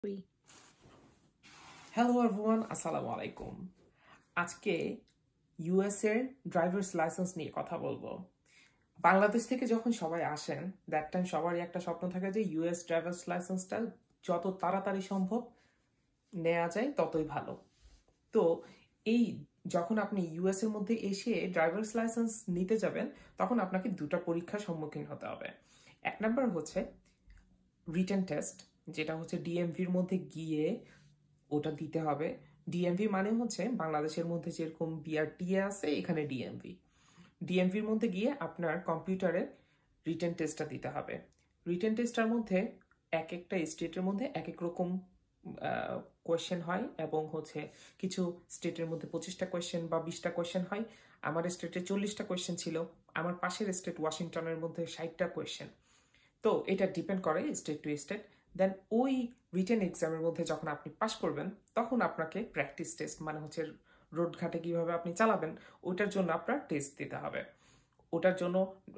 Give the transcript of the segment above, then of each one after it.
Three. Hello everyone, আসসালামু আলাইকুম। আজকে ইউএস এর ড্রাইভার্স লাইসেন্স নিয়ে কথা বলবো। বাংলাদেশ থেকে যখন সবাই আসেন, দ্যাট টাইম সবারই একটা স্বপ্ন থাকে যে ইউএস ড্রাইভার্স লাইসেন্সটা যত তাড়াতাড়ি সম্ভব নেওয়া যায় ততই ভালো। তো এই যখন আপনি ইউএস এর মধ্যে এসে ড্রাইভার্স লাইসেন্স নিতে যাবেন, তখন আপনাকে দুটো পরীক্ষার সম্মুখীন হতে হবে। এক নাম্বার হচ্ছে রিটেন টেস্ট, যেটা হচ্ছে ডিএমভির মধ্যে গিয়ে ওটা দিতে হবে। ডিএমভি মানে হচ্ছে বাংলাদেশের মধ্যে যেরকম বিআরটিএ আছে, এখানে ডিএমভির মধ্যে গিয়ে আপনার কম্পিউটারে রিটেন টেস্টটা দিতে হবে। রিটেন টেস্টটার মধ্যে এক একটা স্টেটের মধ্যে এক এক রকম কোয়েশ্চেন হয়, এবং হচ্ছে কিছু স্টেটের মধ্যে 25টা কোয়েশ্চেন বা 20টা কোয়েশ্চেন হয়। আমার স্টেটে 40টা কোয়েশ্চেন ছিল, আমার পাশের স্টেট ওয়াশিংটনের মধ্যে 60টা কোয়েশ্চেন। তো এটা ডিপেন্ড করে স্টেট টু স্টেট। দেন ওই রিটেন এক্সামের মধ্যে যখন আপনি পাশ করবেন, তখন আপনাকে প্র্যাকটিস টেস্ট, মানে হচ্ছে রোড ঘাটে কিভাবে আপনি চালাবেন, ওটার জন্য আপনার টেস্ট দিতে হবে। ওটার জন্য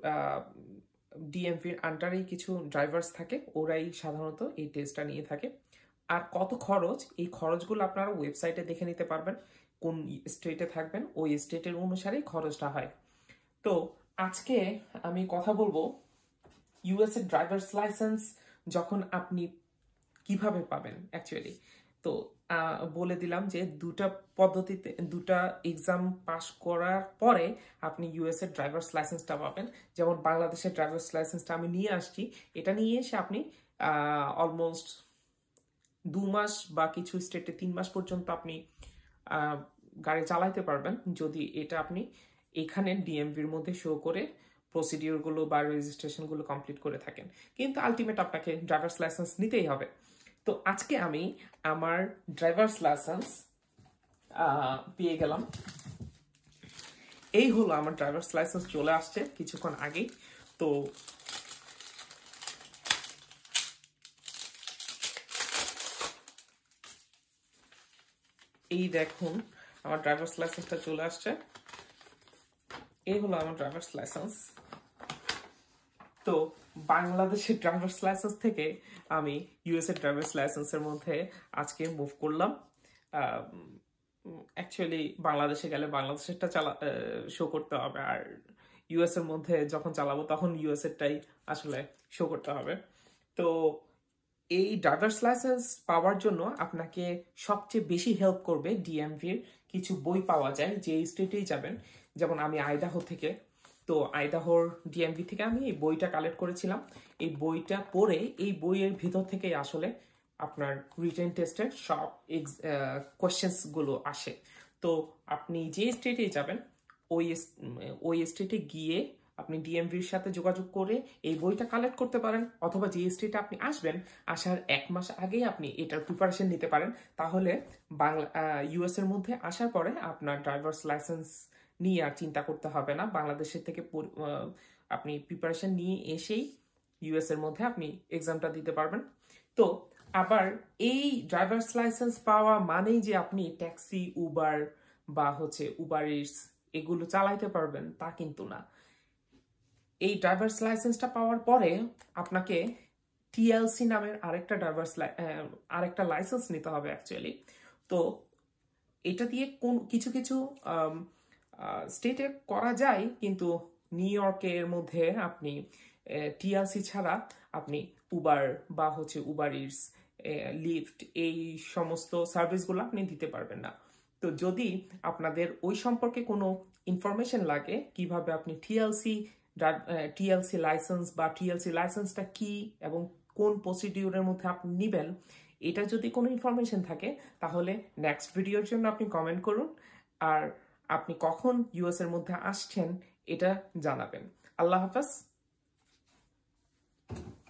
ডিএমভির আন্ডারেই কিছু ড্রাইভার্স থাকে, ওরাই সাধারণত এই টেস্টটা নিয়ে থাকে। আর কত খরচ, এই খরচগুলো আপনারা ওয়েবসাইটে দেখে নিতে পারবেন। কোন স্টেটে থাকবেন ওই স্টেটের অনুসারেই খরচটা হয়। তো আজকে আমি কথা বলবো ইউএস এর ড্রাইভার্স লাইসেন্স যখন আপনি কিভাবে পাবেন অ্যাকচুয়ালি। তো বলে দিলাম যে দুটা পদ্ধতিতে, দুটা এক্সাম পাস করার পরে আপনি ইউএস এর ড্রাইভার্স লাইসেন্সটা পাবেন। যেমন বাংলাদেশের ড্রাইভার্স লাইসেন্সটা আমি নিয়ে আসছি, এটা নিয়ে এসে আপনি অলমোস্ট 2 মাস বা কিছু স্টেটে 3 মাস পর্যন্ত আপনি গাড়ি চালাইতে পারবেন, যদি এটা আপনি এখানে ডিএমভির মধ্যে শো করে প্রসিডিওরগুলো বা রেজিস্ট্রেশনগুলো কমপ্লিট করে থাকেন। কিন্তু আলটিমেট আপনাকে ড্রাইভার্স লাইসেন্স নিতেই হবে। তো আজকে আমি আমার ড্রাইভার্স লাইসেন্স পেয়ে গেলাম। এই হলো আমার ড্রাইভার্স লাইসেন্স, চলে আসছে কিছুক্ষণ আগেই। তো এই দেখুন আমার ড্রাইভার্স লাইসেন্সটা চলে আসছে। এই হলো আমার ড্রাইভার্স লাইসেন্স। তো বাংলাদেশের ড্রাইভার্স লাইসেন্স থেকে আমি ইউএস এর ড্রাইভার্স লাইসেন্সের মধ্যে আজকে মুভ করলাম। অ্যাকচুয়ালি বাংলাদেশে গেলে বাংলাদেশেরটা শো করতে হবে, আর ইউএস এর মধ্যে যখন চালাবো তখন ইউএস এরটাই আসলে শো করতে হবে। তো এই ড্রাইভার্স লাইসেন্স পাওয়ার জন্য আপনাকে সবচেয়ে বেশি হেল্প করবে ডিএমভির কিছু বই পাওয়া যায় যে স্টেটেই যাবেন। যেমন আমি আইদাহো থেকে, তো আইদাহোর ডিএমভি থেকে আমি এই বইটা কালেক্ট করেছিলাম। এই বইটা পড়ে এই বইয়ের ভিতর থেকে আসলে আপনার রিটেন টেস্টের সব কোয়েশ্চেন্সগুলো আসে। তো আপনি যে স্টেটে যাবেন ওই ওই স্টেটে গিয়ে আপনি ডিএমভির সাথে যোগাযোগ করে এই বইটা কালেক্ট করতে পারেন, অথবা যে স্টেটে আপনি আসবেন আসার 1 মাস আগেই আপনি এটার প্রিপারেশন নিতে পারেন। তাহলে ইউএস এর মধ্যে আসার পরে আপনার ড্রাইভার্স লাইসেন্স নিয়ে আর চিন্তা করতে হবে না। বাংলাদেশের থেকে আপনি প্রিপারেশন নিয়ে এসেই ইউএস এর মধ্যে আপনি এক্সামটা দিতে পারবেন। তো আবার এই ড্রাইভার্স লাইসেন্স পাওয়া মানেই যে আপনি ট্যাক্সি, উবার বা হচ্ছে উবার ইটস এগুলো চালাইতে পারবেন তা কিন্তু না। এই ড্রাইভার্স লাইসেন্সটা পাওয়ার পরে আপনাকে টিএলসি নামের আরেকটা লাইসেন্স নিতে হবে অ্যাকচুয়ালি। তো এটা দিয়ে কিছু কিছু স্টেটে করা যায়, কিন্তু নিউ ইয়র্কের মধ্যে আপনি টিএলসি ছাড়া আপনি উবার বা হচ্ছে উবার ইটস, লিফট, এই সমস্ত সার্ভিসগুলো আপনি দিতে পারবেন না। তো যদি আপনাদের ওই সম্পর্কে কোনো ইনফরমেশন লাগে, কিভাবে আপনি টিএলসি লাইসেন্স বা টিএলসি লাইসেন্সটা কি এবং কোন প্রসিডিউরের মধ্যে আপনি নেবেন, এটা যদি কোনো ইনফরমেশন থাকে তাহলে নেক্সট ভিডিওর জন্য আপনি কমেন্ট করুন। আর আপনি কখন ইউএস এর মধ্যে আসছেন এটা জানাবেন। আল্লাহ হাফেজ।